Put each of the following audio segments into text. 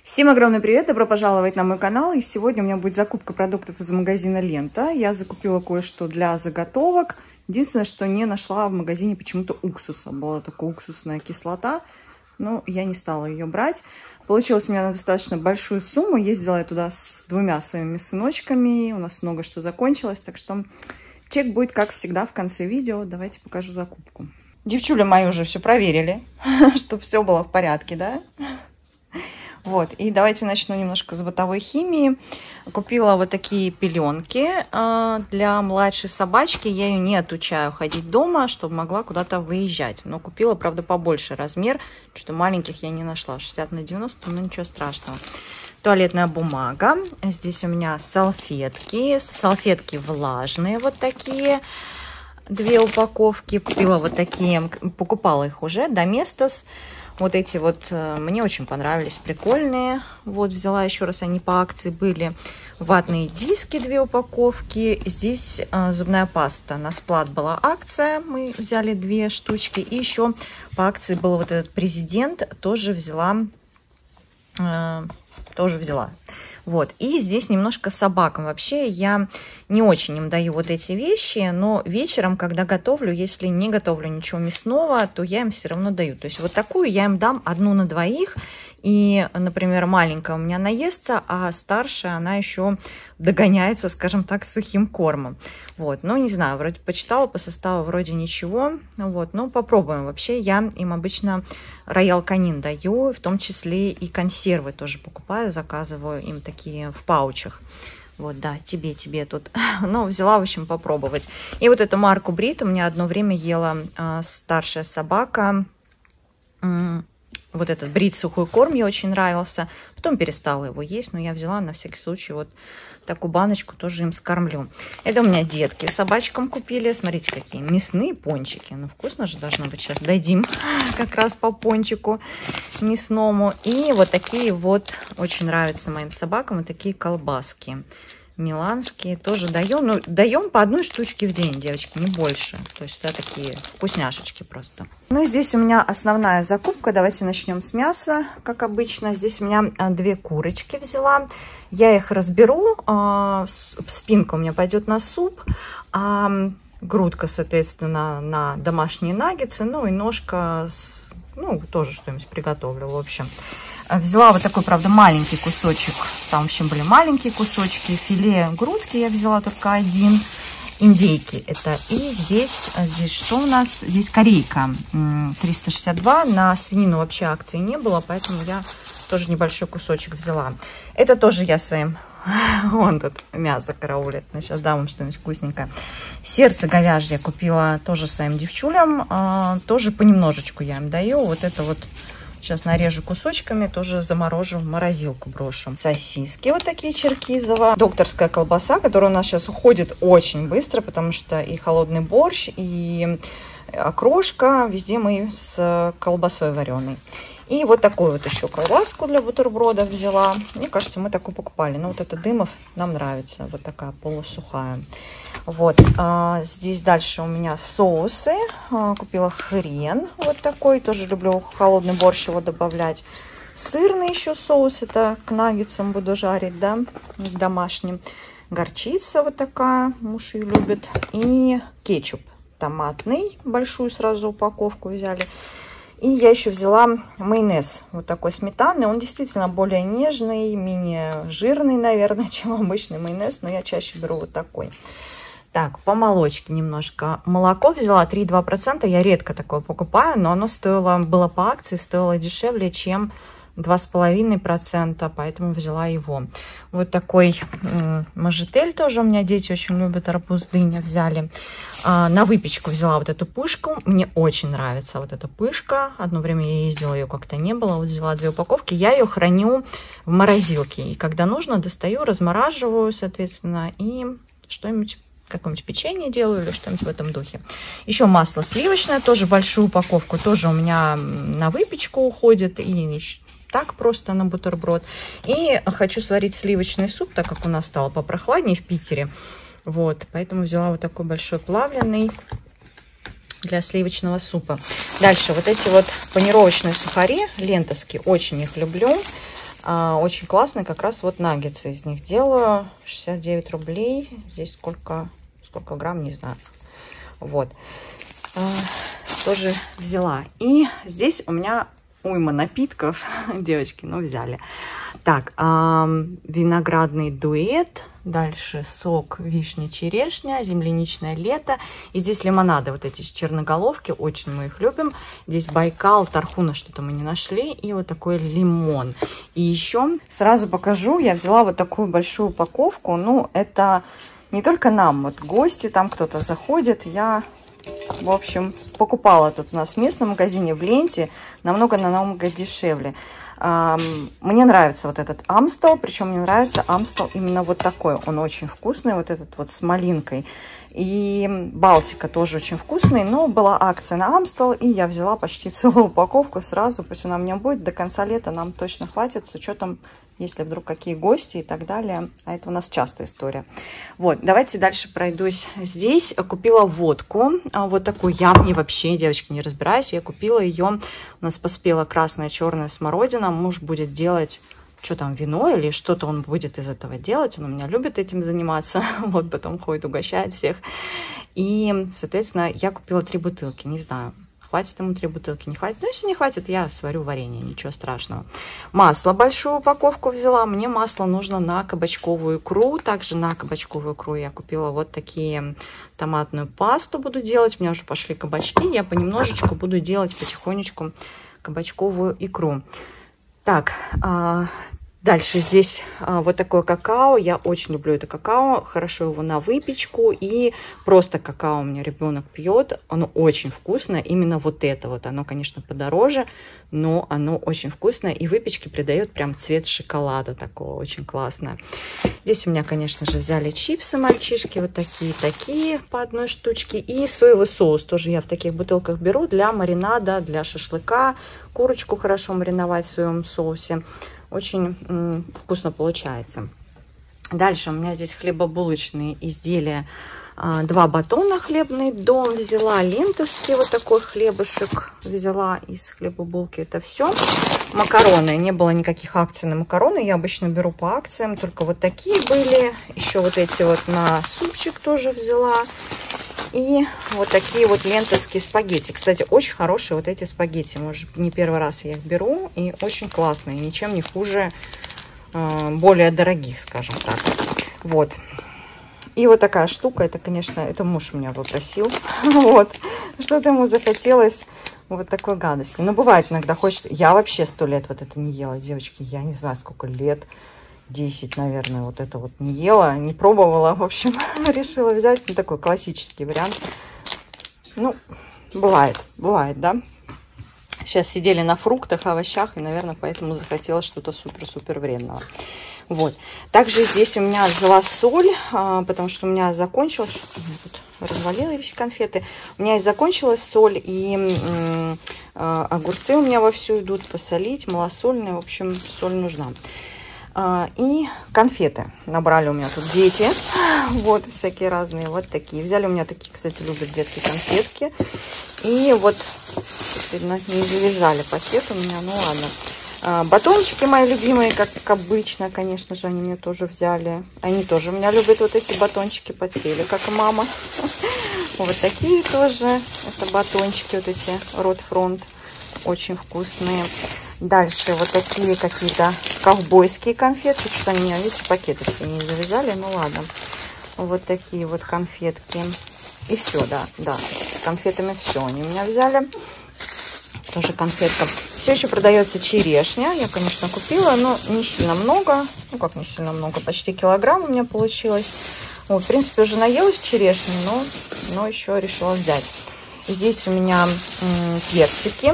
Всем огромный привет, добро пожаловать на мой канал. И сегодня у меня будет закупка продуктов из магазина Лента. Я закупила кое-что для заготовок. Единственное, что не нашла в магазине почему-то уксуса. Была такая уксусная кислота, но я не стала ее брать. Получилось у меня на достаточно большую сумму. Ездила я туда с двумя своими сыночками. У нас много что закончилось, так что чек будет, как всегда, в конце видео. Давайте покажу закупку. Девчули мои уже все проверили, чтобы все было в порядке, да? Вот, и давайте начну немножко с бытовой химии. Купила вот такие пеленки для младшей собачки. Я ее не отучаю ходить дома, чтобы могла куда-то выезжать. Но купила, правда, побольше размер. Что-то маленьких я не нашла. 60 на 90, но ничего страшного. Туалетная бумага. Здесь у меня салфетки. Салфетки влажные вот такие. 2 упаковки. Купила вот такие. Покупала их уже. Доместос. Вот эти вот мне очень понравились, прикольные. Вот взяла еще раз, они по акции были. Ватные диски 2 упаковки. Здесь зубная паста. На Сплат была акция, мы взяли 2 штучки. И еще по акции был вот этот президент, тоже взяла. Вот, и здесь немножко собакам. Вообще я не очень им даю вот эти вещи, но вечером, когда готовлю, если не готовлю ничего мясного, то я им все равно даю. То есть вот такую я им дам 1 на 2. И, например, маленькая у меня наестся, а старшая, она еще догоняется, скажем так, сухим кормом. Вот, ну, не знаю, вроде почитала по составу, вроде ничего. Вот, ну, попробуем. Вообще я им обычно роял канин даю, в том числе и консервы тоже покупаю, заказываю им такие в паучах. Вот, да, тебе тут. Ну, взяла, в общем, попробовать. И вот эту марку Брит у меня одно время ела старшая собака. Вот этот Брит сухой корм мне очень нравился. Потом перестала его есть, но я взяла на всякий случай вот такую баночку, тоже им скормлю. Это у меня детки собачкам купили. Смотрите, какие мясные пончики. Ну, вкусно же должно быть. Сейчас дадим как раз по пончику мясному. И вот такие вот очень нравятся моим собакам. Вот такие колбаски. Миланские тоже даем. Ну, даем по 1 штучке в день, девочки, не больше. То есть это такие вкусняшечки просто. Ну и здесь у меня основная закупка. Давайте начнем с мяса, как обычно. Здесь у меня 2 курочки взяла. Я их разберу. Спинка у меня пойдет на суп. А грудка, соответственно, на домашние наггетсы. Ну и ножка, ну, тоже что-нибудь приготовлю, в общем. Взяла вот такой, правда, маленький кусочек. Там, в общем, были маленькие кусочки. Филе грудки я взяла только 1. Индейки это. И здесь что у нас? Здесь корейка 362. На свинину вообще акции не было, поэтому я тоже небольшой кусочек взяла. Это тоже я своим... Вон тут мясо караулит. Сейчас дам вам что-нибудь вкусненькое. Сердце говяжье купила тоже своим девчулям. Тоже понемножечку я им даю. Вот это вот... Сейчас нарежу кусочками, тоже заморожу, в морозилку брошу. Сосиски вот такие черкизово. Докторская колбаса, которая у нас сейчас уходит очень быстро, потому что и холодный борщ, и окрошка. Везде мы с колбасой вареной. И вот такую вот еще колбаску для бутербродов взяла. Мне кажется, мы такую покупали. Но вот эта Дымов нам нравится. Вот такая полусухая. Вот. Здесь дальше у меня соусы. Купила хрен вот такой. Тоже люблю холодный борщ его добавлять. Сырный еще соус. Это к наггетсам буду жарить, да, домашним. Горчица вот такая. Муж ее любит. И кетчуп томатный. Большую сразу упаковку взяли. И я еще взяла майонез вот такой сметанный. Он действительно более нежный, менее жирный, наверное, чем обычный майонез. Но я чаще беру вот такой. Так, по молочке немножко. Молоко взяла 3,2%. Я редко такое покупаю, но оно было по акции, стоило дешевле, чем 2,5%, поэтому взяла его. Вот такой можжетель тоже у меня дети очень любят, арбуз, дыня взяли. На выпечку взяла вот эту пышку. Мне очень нравится вот эта пышка. Одно время я ездила, ее как-то не было. Вот взяла 2 упаковки. Я ее храню в морозилке. И когда нужно, достаю, размораживаю, соответственно, и что-нибудь, какое-нибудь печенье делаю или что-нибудь в этом духе. Еще масло сливочное, тоже большую упаковку. Тоже у меня на выпечку уходит. И так просто на бутерброд. И хочу сварить сливочный суп, так как у нас стало попрохладнее в Питере. Вот, поэтому взяла вот такой большой плавленый для сливочного супа. Дальше вот эти вот панировочные сухари лентовские, очень их люблю. Очень классные, как раз вот наггетсы из них делаю. 69 рублей. Здесь сколько грамм, не знаю. Вот. Тоже взяла. И здесь у меня уйма напитков. Девочки, ну взяли. Так, виноградный дуэт. Дальше сок вишня-черешня, земляничное лето. И здесь лимонады, вот эти черноголовки, очень мы их любим. Здесь Байкал, Тархуна что-то мы не нашли. И вот такой лимон. И еще сразу покажу, я взяла вот такую большую упаковку. Ну, это не только нам, вот гости, там кто-то заходит. Я, в общем, покупала тут у нас в местном магазине в ленте. Намного дешевле. Мне нравится вот этот Амстел, причем мне нравится Амстел именно вот такой. Он очень вкусный, вот этот вот с малинкой. И Балтика тоже очень вкусный, но была акция на Амстел, и я взяла почти целую упаковку сразу. Пусть она у меня будет, до конца лета нам точно хватит, с учетом, если вдруг какие гости и так далее. А это у нас частая история. Вот, давайте дальше пройдусь. Здесь купила водку. Вот такую. Я в ней вообще, девочки, не разбираюсь. Я купила ее. У нас поспела красная, черная смородина. Муж будет делать, что там, вино или что-то он будет из этого делать. Он у меня любит этим заниматься. Вот, потом ходит, угощает всех. И, соответственно, я купила 3 бутылки. Не знаю, хватит ему 3 бутылки, не хватит. Но если не хватит, я сварю варенье, ничего страшного. Масло большую упаковку взяла. Мне масло нужно на кабачковую икру. Также на кабачковую икру я купила вот такие, томатную пасту буду делать. У меня уже пошли кабачки. Я понемножечку буду делать потихонечку кабачковую икру. Так, дальше здесь вот такое какао. Я очень люблю это какао. Хорошо его на выпечку. И просто какао у меня ребенок пьет. Оно очень вкусное. Именно вот это вот. Оно, конечно, подороже, но оно очень вкусное. И выпечке придает прям цвет шоколада такого. Очень классно. Здесь у меня, конечно же, взяли чипсы мальчишки. Вот такие по одной штучке. И соевый соус. Тоже я в таких бутылках беру для маринада, для шашлыка. Курочку хорошо мариновать в соевом соусе. Очень вкусно получается. Дальше у меня здесь хлебобулочные изделия. 2 батона хлебный дом взяла. Лентовский вот такой хлебушек взяла из хлебобулки. Это все. Макароны. Не было никаких акций на макароны. Я обычно беру по акциям. Только вот такие были. Еще вот эти вот на супчик тоже взяла. И вот такие вот лентовские спагетти. Кстати, очень хорошие вот эти спагетти. Может, не первый раз я их беру. И очень классные. Ничем не хуже более дорогих, скажем так. Вот. И вот такая штука. Это, конечно, это муж меня попросил. Вот. Что-то ему захотелось вот такой гадости. Но бывает иногда хочется. Я вообще 100 лет вот это не ела, девочки. Я не знаю, сколько лет. 10, наверное, вот это вот не ела, не пробовала, в общем, решила взять. Ну, такой классический вариант. Ну, бывает, да. Сейчас сидели на фруктах, овощах, и, наверное, поэтому захотелось что-то супер-супер вредного. Вот. Также здесь у меня взяла соль, потому что у меня закончилась, тут развалились конфеты. У меня закончилась соль, и огурцы у меня вовсю идут посолить, малосольные, в общем, соль нужна. И конфеты набрали у меня тут дети, вот всякие разные, вот такие. Взяли у меня такие, кстати, любят детки конфетки. И вот, видно, не завязали пакет у меня, ну ладно. Батончики мои любимые, как обычно, конечно же, они мне тоже взяли. Они тоже у меня любят вот эти батончики, подсели, как и мама. Вот такие тоже, это батончики, вот эти Ротфронт, очень вкусные. Дальше вот такие какие-то ковбойские конфетки. Что они у меня, видите, пакеты все не завязали. Ну ладно. Вот такие вот конфетки. И все, да. С конфетами все они у меня взяли. Тоже конфетка. Все еще продается черешня. Я, конечно, купила, но не сильно много. Ну, как не сильно много? Почти килограмм у меня получилось. Вот, в принципе, уже наелась черешни, но еще решила взять. Здесь у меня персики.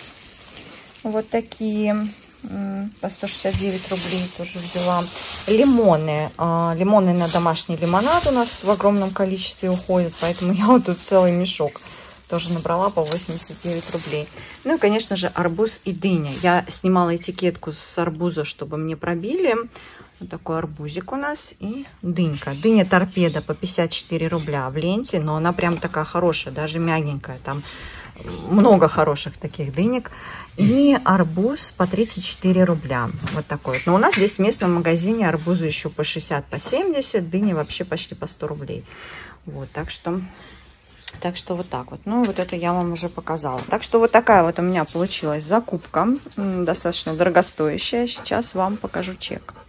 Вот такие, по 169 рублей тоже взяла. Лимоны. Лимоны на домашний лимонад у нас в огромном количестве уходят, поэтому я вот тут целый мешок тоже набрала по 89 рублей. Ну и, конечно же, арбуз и дыня. Я снимала этикетку с арбуза, чтобы мне пробили. Вот такой арбузик у нас и дынька. Дыня торпеда по 54 рубля в ленте, но она прям такая хорошая, даже мягенькая. Там много хороших таких дынек. И арбуз по 34 рубля. Вот такой. Но у нас здесь в местном магазине арбузы еще по 60, по 70. Дыни вообще почти по 100 рублей. Вот, так что вот так вот. Ну, вот это я вам уже показала. Так что вот такая вот у меня получилась закупка. Достаточно дорогостоящая. Сейчас вам покажу чек.